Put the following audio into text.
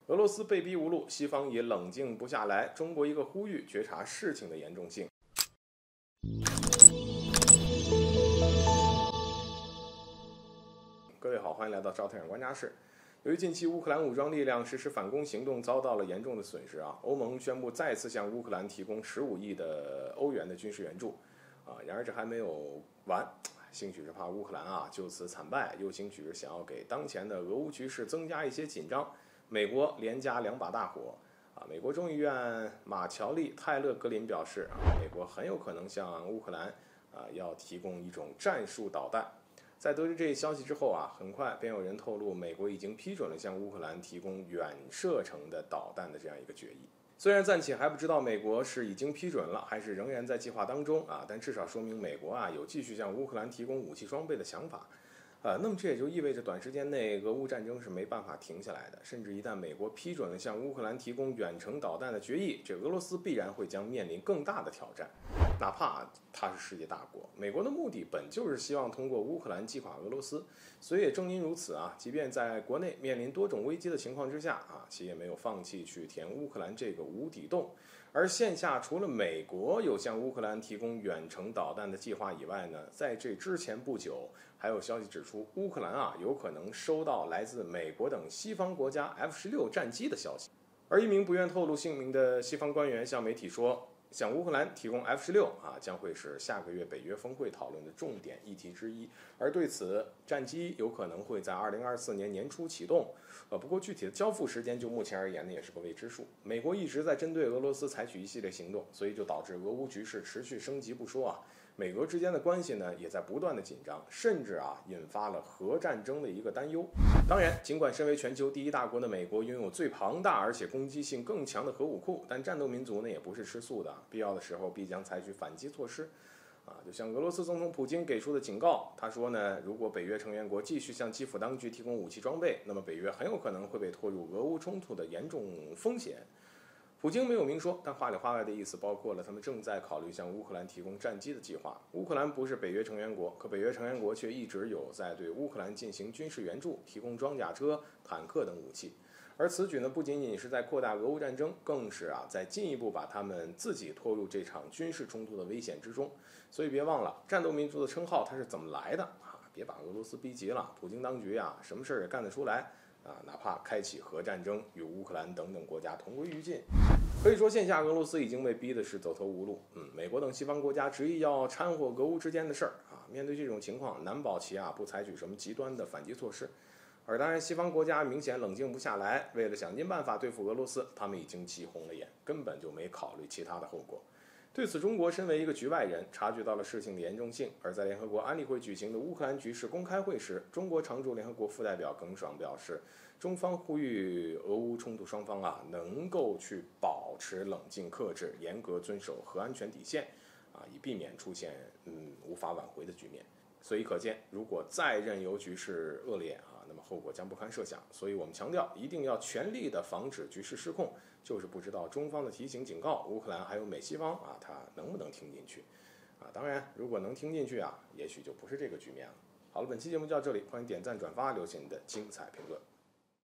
俄罗斯被逼无路，西方也冷静不下来。中国一个呼吁，觉察事情的严重性。各位好，欢迎来到赵太阳观察室。由于近期乌克兰武装力量实施反攻行动遭到了严重的损失啊，欧盟宣布再次向乌克兰提供15亿的欧元的军事援助啊。然而这还没有完，兴许是怕乌克兰就此惨败，又兴许是想要给当前的俄乌局势增加一些紧张。美国连加2把大火美国众议院马乔丽·泰勒格林表示美国很有可能向乌克兰要提供一种战术导弹。在得知这一消息之后很快便有人透露，美国已经批准了向乌克兰提供远射程的导弹的这样一个决议。虽然暂且还不知道美国是已经批准了，还是仍然在计划当中但至少说明美国有继续向乌克兰提供武器装备的想法。那么这也就意味着短时间内俄乌战争是没办法停下来的，甚至一旦美国批准了向乌克兰提供远程导弹的决议，这俄罗斯必然会将面临更大的挑战。哪怕它是世界大国，美国的目的本就是希望通过乌克兰击垮俄罗斯，所以也正因如此即便在国内面临多种危机的情况之下其也没有放弃去填乌克兰这个无底洞。而线下除了美国有向乌克兰提供远程导弹的计划以外呢，在这之前不久还有消息指出，乌克兰有可能收到来自美国等西方国家 F-16战机的消息。而一名不愿透露姓名的西方官员向媒体说，向乌克兰提供 F-16将会是下个月北约峰会讨论的重点议题之一。而对此，战机有可能会在2024年年初启动。不过具体的交付时间就目前而言呢，也是个未知数。美国一直在针对俄罗斯采取一系列行动，所以就导致俄乌局势持续升级不说美俄之间的关系呢也在不断的紧张，甚至引发了核战争的一个担忧。当然，尽管身为全球第一大国的美国拥有最庞大而且攻击性更强的核武库，但战斗民族呢也不是吃素的，必要的时候必将采取反击措施。就像俄罗斯总统普京给出的警告，他说呢，如果北约成员国继续向基辅当局提供武器装备，那么北约很有可能会被拖入俄乌冲突的严重风险。普京没有明说，但话里话外的意思包括了他们正在考虑向乌克兰提供战机的计划。乌克兰不是北约成员国，可北约成员国却一直有在对乌克兰进行军事援助，提供装甲车、坦克等武器。而此举呢，不仅仅是在扩大俄乌战争，更是在进一步把他们自己拖入这场军事冲突的危险之中。所以别忘了，战斗民族的称号它是怎么来的别把俄罗斯逼急了，普京当局什么事也干得出来哪怕开启核战争，与乌克兰等等国家同归于尽。可以说，线下俄罗斯已经被逼的是走投无路。美国等西方国家执意要掺和俄乌之间的事儿面对这种情况，难保其不采取什么极端的反击措施。而当然，西方国家明显冷静不下来，为了想尽办法对付俄罗斯，他们已经急红了眼，根本就没考虑其他的后果。对此，中国身为一个局外人，察觉到了事情的严重性。而在联合国安理会举行的乌克兰局势公开会时，中国常驻联合国副代表耿爽表示，中方呼吁俄乌冲突双方能够去保持冷静克制，严格遵守核安全底线以避免出现无法挽回的局面。所以可见，如果再任由局势恶劣那么后果将不堪设想。所以我们强调，一定要全力的防止局势失控。就是不知道中方的提醒警告，乌克兰还有美西方他能不能听进去当然，如果能听进去也许就不是这个局面了。好了，本期节目就到这里，欢迎点赞转发，留下你的精彩评论。